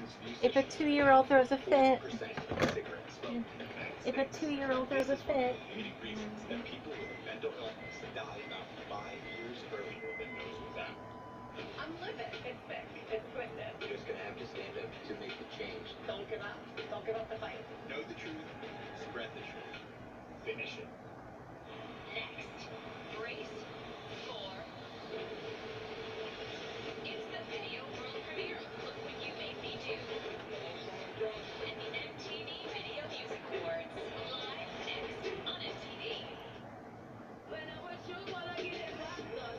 If a 2-year-old throws a fit. If a 2-year-old throws a fit. I'm livid. It's sick. It's twisted. You're just gonna have to stand up to make the change. Don't give up. Don't give up the fight. Know the truth. Spread the truth. Finish it. Next, brace for. It's the video world premiere of Look What You Made Me Do. And the MTV Video Music Awards. Live next on MTV. When I was young, all I get is laughter.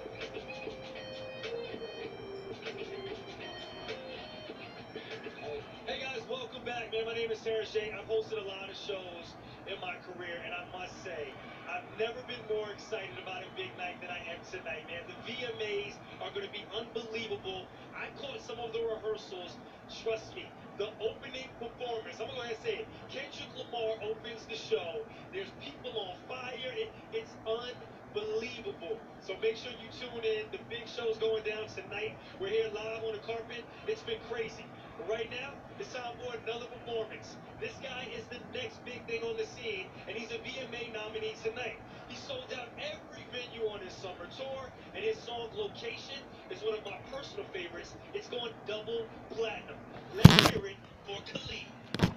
Hey guys, welcome back, man. My name is Terrence J. I've hosted a lot of shows in my career, and I must say, I've never been more excited about a big night than I am tonight, man. The VMAs are going to be unbelievable. I caught some of the rehearsals. Trust me, the opening performance, I'm going to go ahead and say it. Kendrick Lamar opens the show. There's people on fire. It's unbelievable. So make sure you tune in. The big show's going down tonight. We're here live on the carpet. It's been crazy. But right now, it's time for another performance. This guy is the next big thing on the scene, and he's a VMA nominee tonight. He sold out every venue on his summer tour, and his song Location is one of my personal favorites. It's going double platinum. Let's hear it for Khalid.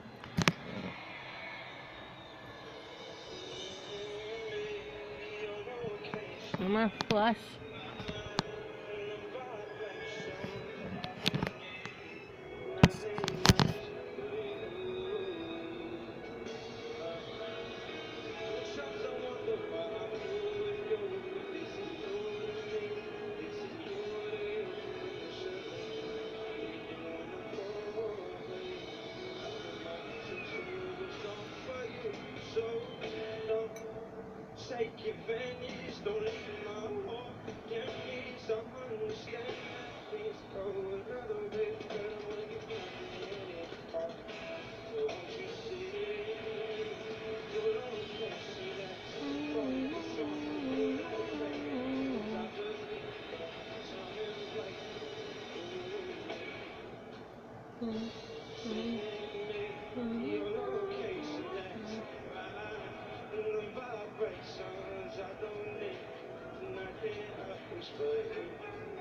I'm gonna flush. Take advantage, don't leave my heart. Give me some understanding. Please go another way, but I wanna get back in it. So won't you see it? You don't see that. Focus on the things I just need. Time and place. Your location next. The vibrations I don't need. Nothing else but you.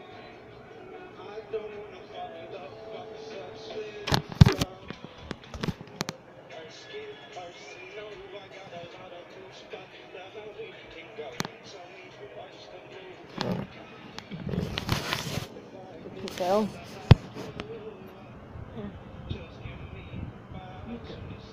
I don't wanna fall in love, fuck such sweet love. Skin person, no, I got a lot of good stuff. Now how we can go. Tell me what's the move. Go. Just give me my just